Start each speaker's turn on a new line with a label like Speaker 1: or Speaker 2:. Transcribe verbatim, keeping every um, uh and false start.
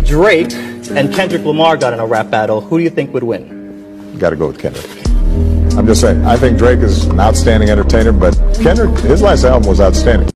Speaker 1: Drake and Kendrick Lamar got in a rap battle, who do you think would win?
Speaker 2: Got to go with Kendrick. I'm just saying, I think Drake is an outstanding entertainer, but Kendrick, his last album was outstanding.